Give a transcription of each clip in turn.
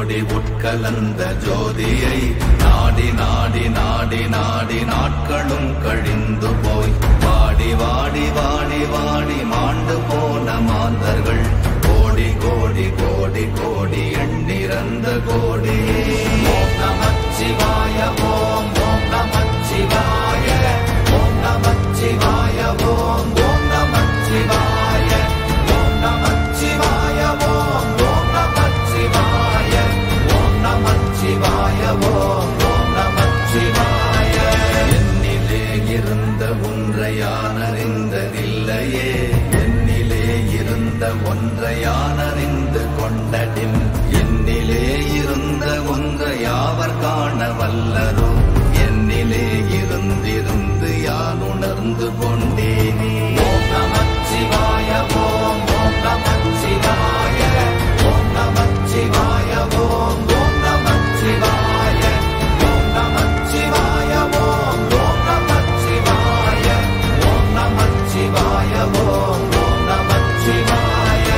கோடி உட்கலந்த ஜோதியை நாடி நாடி நாடி நாடி நாட்களும் கழிந்து போய் வாடி வாடி வாடி வாடி மாண்டு போன மாந்தர்கள் கோடி கோடி கோடி கோடி எண்ணிறந்த கோடி. ஓம் நமச்சிவாய ஓம் ஓம் நமச்சிவாய ஓம் நமச்சிவாய ஓம் ஓம் நமச்சிவாய ஓம் நமச்சிவாய ஓம் ஓம் நமச்சிவாய ஓம் நமச்சிவாய ஓம் ஓம் நமச்சிவாய. என்னிலே இருந்த ஒன்றை யான் அறிந்ததில்லையே, என்னிலே இருந்த ஒன்றை யான் அறிந்து கொண்டடின், என்னிலே இருந்த ஒன்றை யாவர் காண வல்லரோ, என்னிலே இருந்திருந்து யான் உணர்ந்து கொண்டேனே. ஓம் நமச்சிவாய ஓம் ஓம் நமச்சிவாய ஓம் நமச்சிவாய ஓம் ஓம் நமச்சிவாய ஓம் நமச்சிவாய ஓம் ஓம் நமச்சிவாய ஓம் நமச்சிவாய ஓம் ஓம் நமச்சிவாய.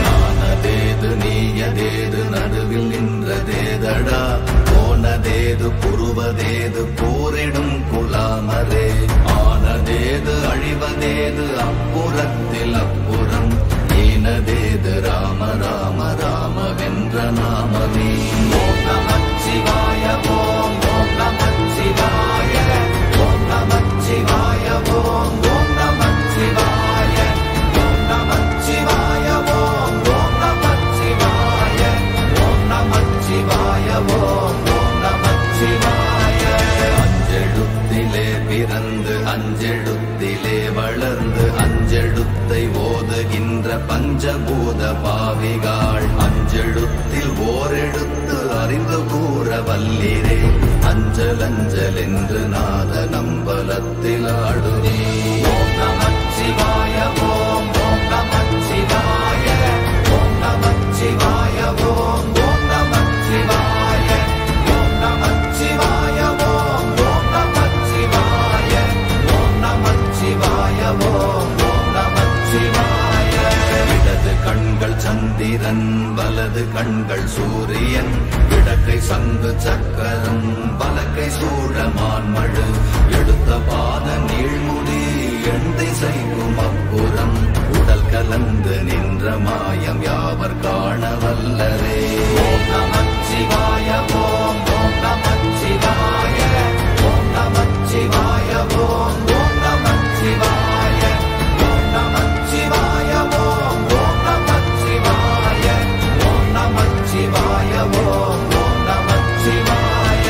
நானதேது நீயதேது நடுவில் நின்றதேதடா, போனதேது புருவதேது போரிடும் குலாமரே, ஆனதேது அழிவதேது அப்புறத்தில் அப்புறம், ஈனதேது ராம ராம ராம வென்ற நாமமே. ஓம் நமச்சிவாய ஓம் ஓம் நமச்சிவாய ஓம் நமச்சிவாய ஓம் ஓம் நமச்சிவாய ஓம் நமச்சிவாய ஓம் ஓம் நமச்சிவாய ஓம் நமச்சிவாய ஓம் ஓம் நமச்சிவாய. அஞ்செழுத்திலே பிறந்து அஞ்செழுத்திலே வளர்ந்து அஞ்செழுத்தை ஓதுகின்ற பஞ்சபூத பாவிகாள், அஞ்செழுத்தில் ஓரெழுத்து அறிந்து கூற வல்லிரே, அஞ்சல் அஞ்சல் என்று நாத நம்பலத்தில் ஆடுவே. ஓம் நமச்சிவாய ஓம் ஓம் நமச்சிவாய ஓம் நமச்சிவாய ஓம் ஓம் நமச்சிவாய ஓம் நமச்சிவாய ஓம் ஓம் நமச்சிவாய ஓம் நமச்சிவாய ஓம் ஓம் நமச்சிவாய. இடது கண்கள் சந்திரன் வலது கண்கள் சூரியன், இடக்கை சங்கு சக்கரம் வலக்கை சூழமான்மழு, எடுத்த பாத நீழ்முடி எண் திசைக்கும் அப்புறம், உடல் கலந்து நின்ற மாயம் யாவர் காண வல்லரே. ஓம் நமச்சிவாய ஓம் ஓம் நமச்சிவாய ஓம் நமச்சிவாய ஓம் ஓம் நமச்சிவாய ஓம் நமச்சிவாய ஓம் ஓம் நமச்சிவாய ஓம் நமச்சிவாய ஓம் ஓம் நமச்சிவாய.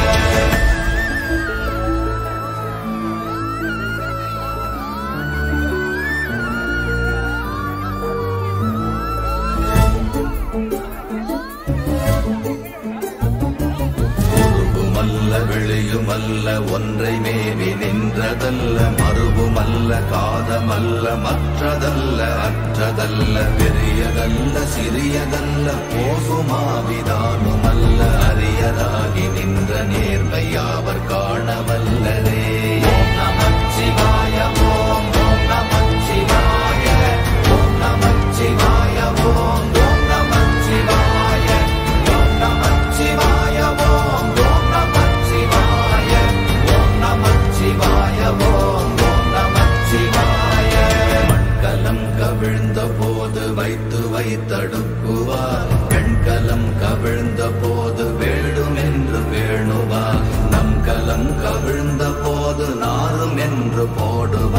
உருவுமல்ல வெளியுமல்ல ஒன்றை மேவி நின்றதல்ல, மறுவுமல்ல காதமல்ல மற்றதல்ல அற்றதல்ல, பெரியதல்ல சிறியதல்ல போகுமாவிதானுமல்ல, அரியதாகி நின்ற நேர்மை யாவர் காண வல்லரே. ஓம் நமச்சிவாய ஓம் ஓம் நமச்சிவாய ஓம் நமச்சிவாய ஓம் ஓம் நமச்சிவாய ஓம் நமச்சிவாய ஓம் ஓம் நமச்சிவாய ஓம் நமச்சிவாய ஓம் ஓம் நமச்சிவாய. மண்கலம் கவிழ்ந்த போது வைத்து வைத்தடுக்குவார், பெண்கலம் கவிழ்ந்த போது வேடும் என்று வேணுவார், நம் கலம் கவிழ்ந்த போது நாரும் என்று போடுவார்,